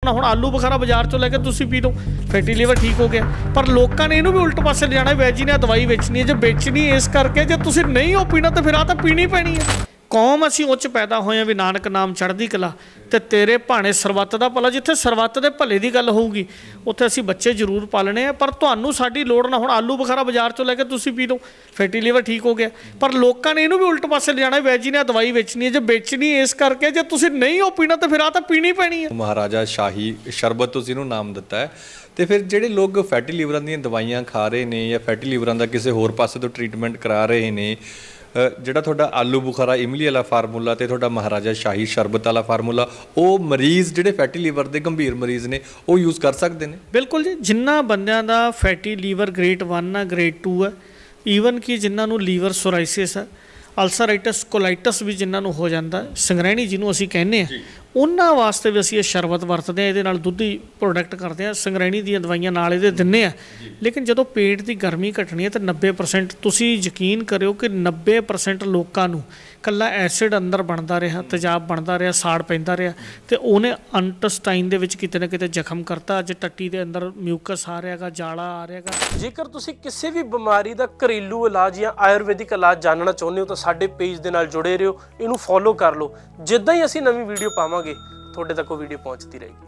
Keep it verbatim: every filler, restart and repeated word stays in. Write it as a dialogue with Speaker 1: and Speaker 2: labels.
Speaker 1: ਹੁਣ ਆਲੂ ਬੁਖਾਰਾ ਬਾਜ਼ਾਰ ਚੋਂ ਲੈ ਕੇ ਤੁਸੀਂ ਪੀ ਲਓ, ਫੈਟੀ ਲੀਵਰ ਠੀਕ ਹੋ ਗਿਆ। ਪਰ ਲੋਕਾਂ ਨੇ ਇਹਨੂੰ ਵੀ ਉਲਟ ਪਾਸੇ ਲਿਜਾਣਾ, ਵੈਜੀ ਨੇ ਦਵਾਈ ਵੇਚਣੀ ਹੈ। ਜੇ ਵੇਚਣੀ ਇਸ ਕਰਕੇ ਜੇ ਤੁਸੀਂ ਨਹੀਂ ਉਹ ਪੀਣਾ ਤਾਂ ਫਿਰ ਆ ਤਾਂ ਪੀਣੀ ਪੈਣੀ ਹੈ। ਕੌਮ ਅਸੀਂ ਉਹ 'ਚ ਪੈਦਾ ਹੋਏ ਹਾਂ ਵੀ ਨਾਨਕ ਨਾਮ ਚੜ੍ਹਦੀ ਕਲਾ ਤੇ ਤੇਰੇ ਭਾਣੇ ਸਰਬੱਤ ਦਾ ਭਲਾ। ਜਿੱਥੇ ਸਰਬੱਤ ਦੇ ਭਲੇ ਦੀ ਗੱਲ ਹੋਊਗੀ ਉੱਥੇ ਅਸੀਂ ਬੱਚੇ ਜ਼ਰੂਰ ਪਾਲਣੇ ਆ, ਪਰ ਤੁਹਾਨੂੰ ਸਾਡੀ ਲੋੜ ਨਾ। ਹੁਣ ਆਲੂ ਬੁਖਾਰਾ ਬਾਜ਼ਾਰ ਚੋਂ ਲੈ ਕੇ ਤੁਸੀਂ ਪੀ ਲਓ, ਫੈਟੀ ਲੀਵਰ ਠੀਕ ਹੋ ਗਿਆ। ਪਰ ਲੋਕਾਂ ਨੇ ਇਹਨੂੰ ਵੀ ਉਲਟ ਪਾਸੇ ਲਿਜਾਣਾ, ਵੈਜੀ ਨੇ ਦਵਾਈ ਵੇਚਣੀ ਹੈ। ਜੇ ਵੇਚਣੀ ਇਸ ਕਰਕੇ ਜੇ ਤੁਸੀਂ ਨਹੀਂ ਉਹ ਪੀਣਾ ਤਾਂ ਫਿਰ ਆ ਤਾਂ ਪੀਣੀ ਪੈਣੀ ਹੈ।
Speaker 2: ਮਹਾਰਾਜਾ ਸ਼ਾਹੀ ਸ਼ਰਬਤ ਤੁਸੀਂ ਇਹਨੂੰ ਨਾਮ ਦਿੱਤਾ ਹੈ। ਤੇ ਫਿਰ ਜਿਹੜੇ ਲੋਕ ਫੈਟੀ ਲੀਵਰਾਂ ਦੀਆਂ ਦਵਾਈਆਂ ਖਾ ਰਹੇ ਨੇ ਜਾਂ ਫੈਟੀ ਲੀਵਰਾਂ ਦਾ ਕਿਸੇ ਹੋਰ ਪਾਸੇ ਤੋਂ ਟਰੀਟਮੈਂਟ ਕਰਾ ਰਹੇ ਨੇ, ਜਿਹੜਾ ਤੁਹਾਡਾ ਆਲੂ ਬੁਖਾਰਾ ਇਮਲੀ ਵਾਲਾ ਫਾਰਮੂਲਾ ਤੇ ਤੁਹਾਡਾ ਮਹਾਰਾਜਾ ਸ਼ਾਹੀ ਸ਼ਰਬਤ ਵਾਲਾ ਫਾਰਮੂਲਾ, ਉਹ ਮਰੀਜ਼ ਜਿਹੜੇ ਫੈਟੀ ਲੀਵਰ ਦੇ ਗੰਭੀਰ ਮਰੀਜ਼ ਨੇ ਉਹ ਯੂਜ਼ ਕਰ ਸਕਦੇ ਨੇ? ਬਿਲਕੁਲ ਜੀ। ਜਿਨ੍ਹਾਂ ਬੰਦਿਆਂ ਦਾ ਫੈਟੀ ਲੀਵਰ ਗ੍ਰੇਡ ਵਨ ਆ, ਗ੍ਰੇਡ ਟੂ ਆ, ਈਵਨ ਕਿ ਜਿਨ੍ਹਾਂ ਨੂੰ ਲੀਵਰ ਸੋਰਾਈਸਿਸ ਆ, ਅਲਸਰਾਈਟਸ, ਕੋਲਾਈਟਸ ਵੀ ਜਿਨ੍ਹਾਂ ਨੂੰ ਹੋ ਜਾਂਦਾ, ਸੰਗ੍ਰਹਿਣੀ ਜਿਹਨੂੰ ਅਸੀਂ ਕਹਿੰਦੇ ਹਾਂ, ਉਹਨਾਂ ਵਾਸਤੇ ਵੀ ਅਸੀਂ ਇਹ ਸ਼ਰਬਤ ਵਰਤਦੇ ਹਾਂ। ਇਹਦੇ ਨਾਲ ਦੁੱਧੀ ਪ੍ਰੋਡਕਟ ਕਰਦੇ ਹਾਂ, ਸੰਗ੍ਰਹਿਣੀ ਦੀਆਂ ਦਵਾਈਆਂ ਨਾਲ ਇਹਦੇ ਦਿੰਦੇ ਹਾਂ। ਲੇਕਿਨ ਜਦੋਂ ਪੇਟ ਦੀ ਗਰਮੀ ਘਟਣੀ ਹੈ ਤਾਂ ਨੱਬੇ ਪਰਸੈਂਟ ਤੁਸੀਂ ਯਕੀਨ ਕਰਿਓ ਕਿ ਨੱਬੇ ਪਰਸੈਂਟ ਲੋਕਾਂ ਨੂੰ ਇਕੱਲਾ ਐਸਿਡ ਅੰਦਰ ਬਣਦਾ ਰਿਹਾ, ਤੇਜ਼ਾਬ ਬਣਦਾ ਰਿਹਾ, ਸਾੜ ਪੈਂਦਾ ਰਿਹਾ, ਅਤੇ ਉਹਨੇ ਅੰਟਸਟਾਈਨ ਦੇ ਵਿੱਚ ਕਿਤੇ ਨਾ ਕਿਤੇ ਜ਼ਖਮ ਕਰਤਾ। ਅੱਜ ਟੱਟੀ ਦੇ ਅੰਦਰ ਮਿਊਕਸ ਆ ਰਿਹਾ ਗਾ, ਜਾਲਾ ਆ ਰਿਹਾ ਗਾ।
Speaker 3: ਜੇਕਰ ਤੁਸੀਂ ਕਿਸੇ ਵੀ ਬਿਮਾਰੀ ਦਾ ਘਰੇਲੂ ਇਲਾਜ ਜਾਂ ਆਯੁਰਵੈਦਿਕ ਇਲਾਜ ਜਾਣਨਾ ਚਾਹੁੰਦੇ ਹੋ ਤਾਂ ਸਾਡੇ ਪੇਜ ਦੇ ਨਾਲ ਜੁੜੇ ਰਹੋ, ਇਹਨੂੰ ਫੋਲੋ ਕਰ ਲਓ। ਜਿੱਦਾਂ ਹੀ ਅਸੀਂ ਨਵੀਂ ਵੀਡੀਓ ਪਾਵਾਂਗੇ ਤੁਹਾਡੇ ਤੱਕ ਉਹ ਵੀਡੀਓ ਪਹੁੰਚਦੀ ਰਹੇਗੀ।